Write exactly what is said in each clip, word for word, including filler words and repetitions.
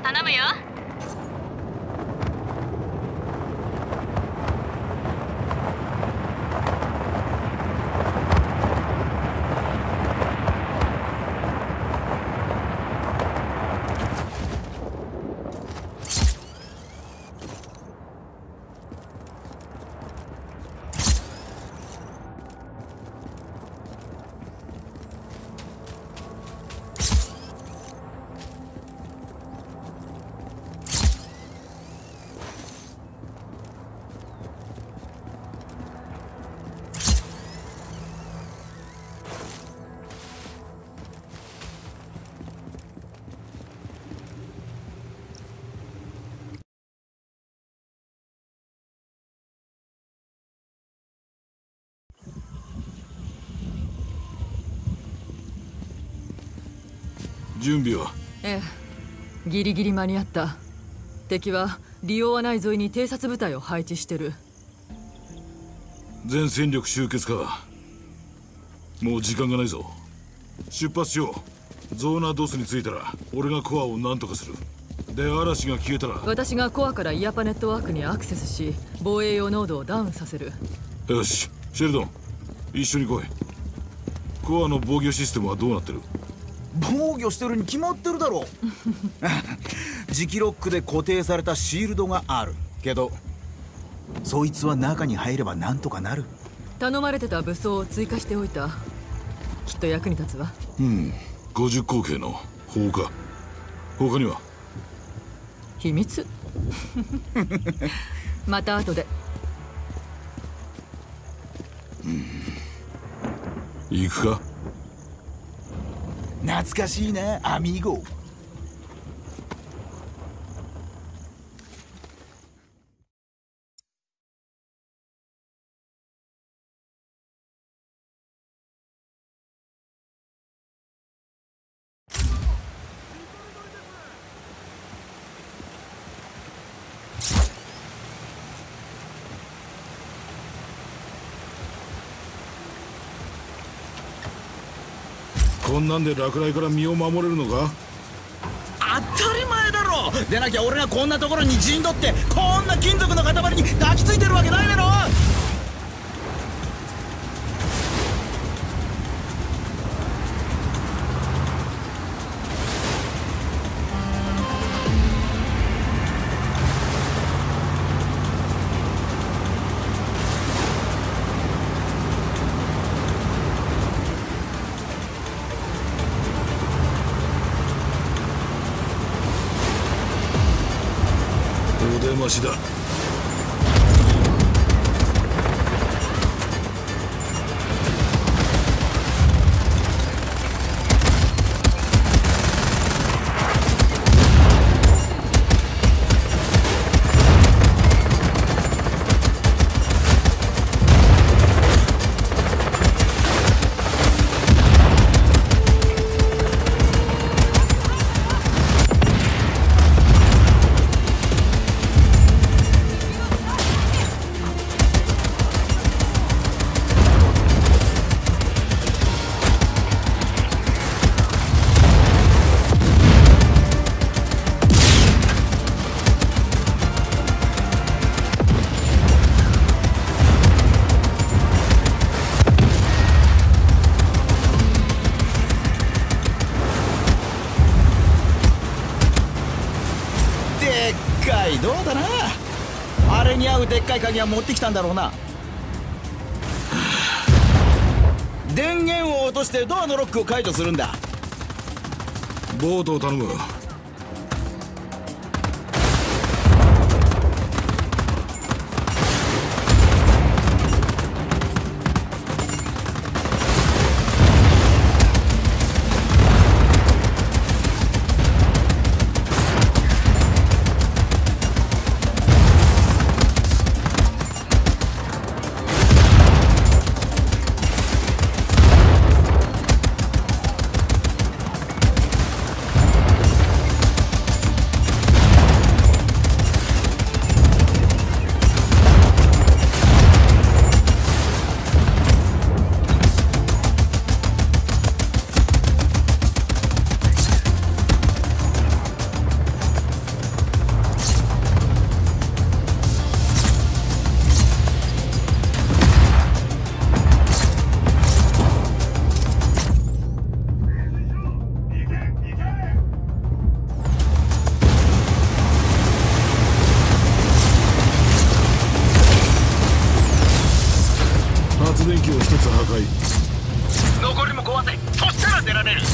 頼むよ。 準備は？ ええ、ギリギリ間に合った。敵はリオワ内沿いに偵察部隊を配置してる。 全戦力集結か。もう時間がないぞ。出発しよう。ゾーナドスに着いたら俺がコアを何とかする。で、嵐が消えたら私がコアからイヤパネットワークにアクセスし、防衛用ノードをダウンさせる。 よし、シェルドン一緒に来い。コアの防御システムはどうなってる？ 防御してるに決まってるだろう。磁気ロックで固定されたシールドがあるけど、そいつは中に入ればなんとかなる。 頼まれてた武装を追加しておいた。きっと役に立つわ。 うん、ごじゅう口径の砲か。他には？ 秘密。また後で。 うん、行くか。 懐かしいな、アミーゴ。 こんなんで落雷から身を守れるのか？ 当たり前だろ。でなきゃ俺がこんなところに陣取ってこんな金属の塊に抱きついてるわけないだろ。 お出ましだ。どうだな。あれに合うでっかい鍵は持ってきたんだろうな。電源を落としてドアのロックを解除するんだ。ボートを頼む。 発電機を一つ破壊。 残りも壊せ。そしたら出られる。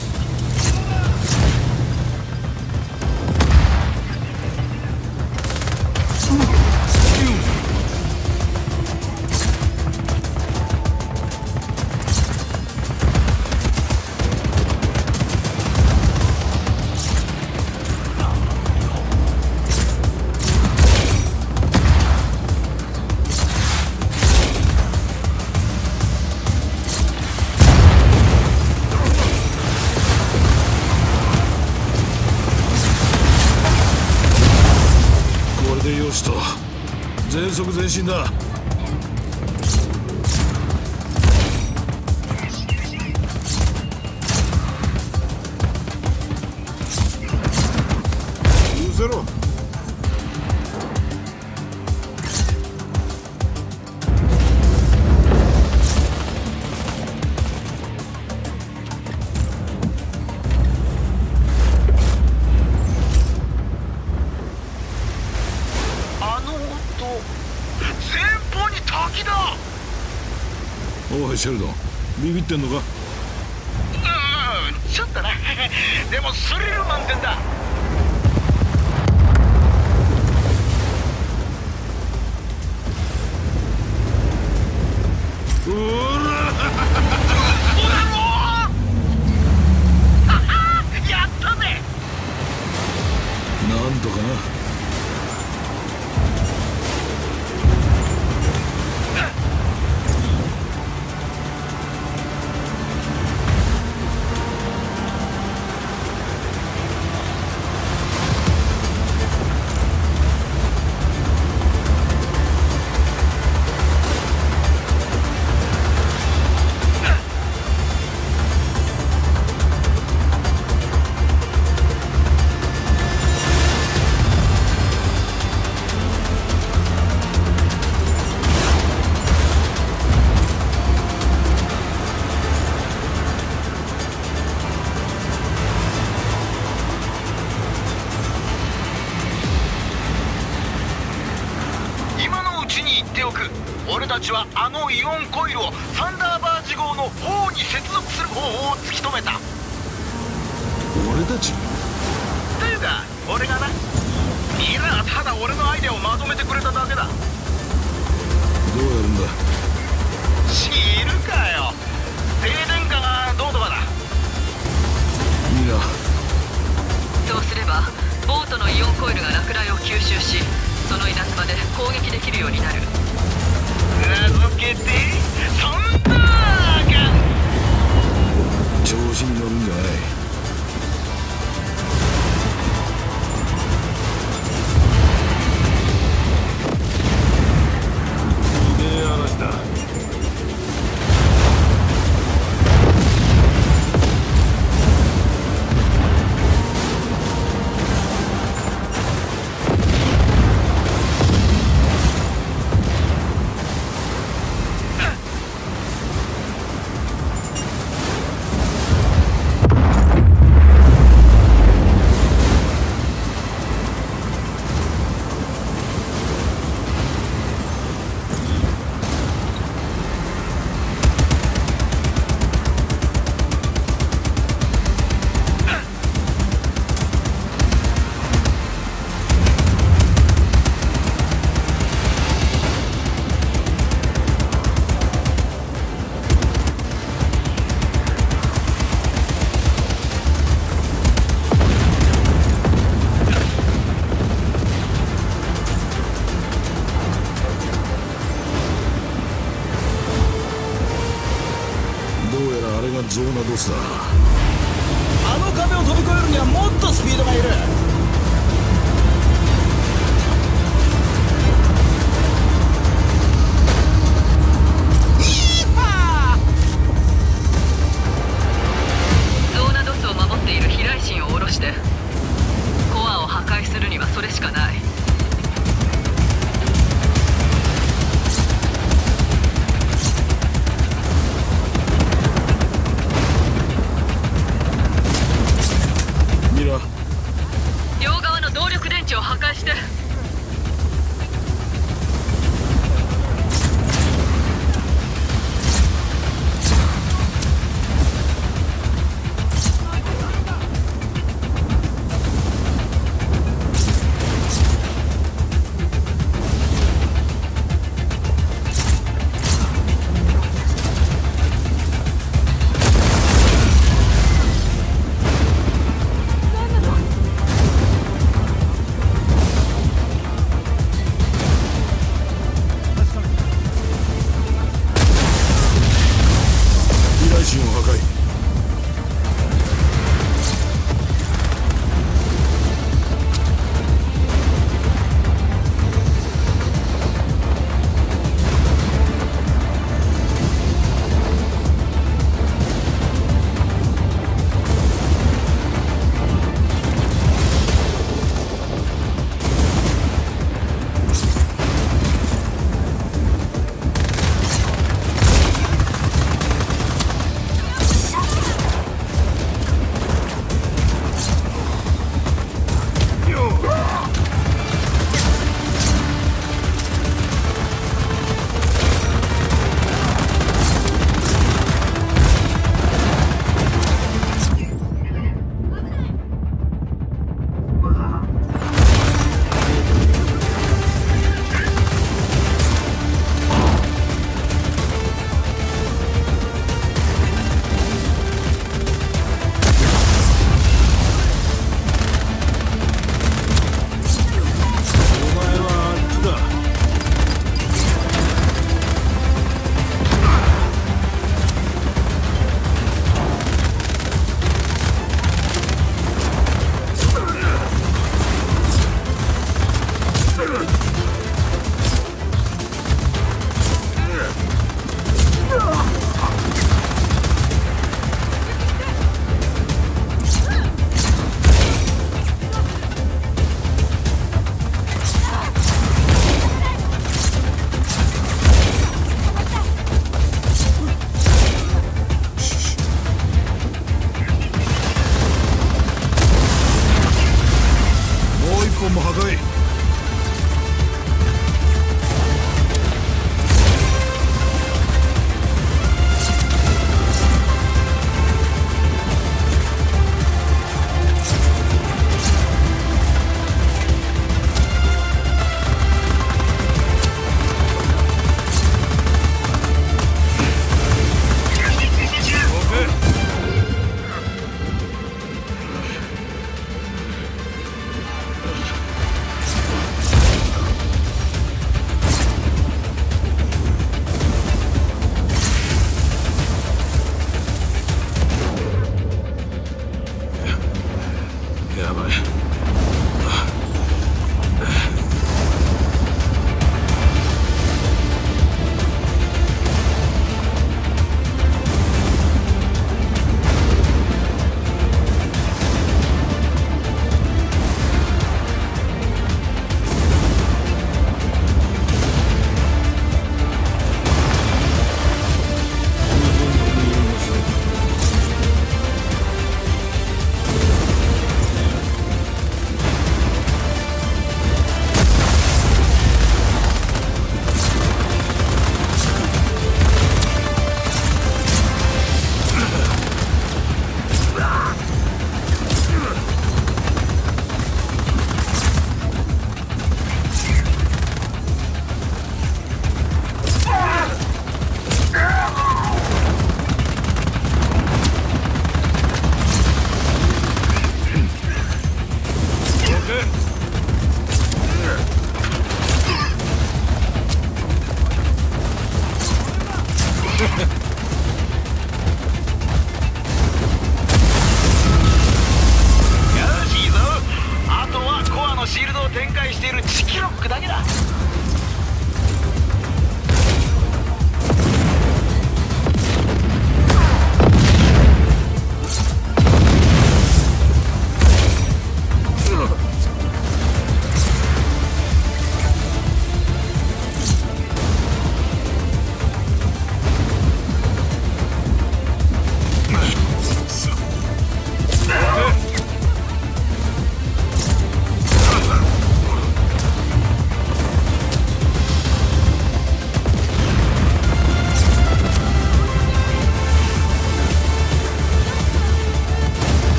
よしと、全速前進だ。うぜろ。おいシェルドン、ビビってんのか？ うん、ちょっとな。でもスリル満点だ。 うらやったぜ。 なんとかな。 俺たちはあのイオンコイルをサンダーバージ号の砲に接続する方法を突き止めた。 俺たちというか俺がな、ミラーただ俺のアイデアをまとめてくれただけだ。 どうやるんだ？ 知るかよ。停電化がどうとかだ。 いいな。 そうすればボートのイオンコイルが落雷を吸収し、その稲妻で攻撃できるようになる。 名付けてサンダーガン。 調子に乗るんじゃない。ひでえ話だ。ゾーナドスだ。 あの壁を飛び越えるにはもっとスピードがいる。 ゾーナドスを守っている飛来神を下ろしてコアを破壊するにはそれしかない。 陣を破壊。も破壊。やばい。Ha ha ha.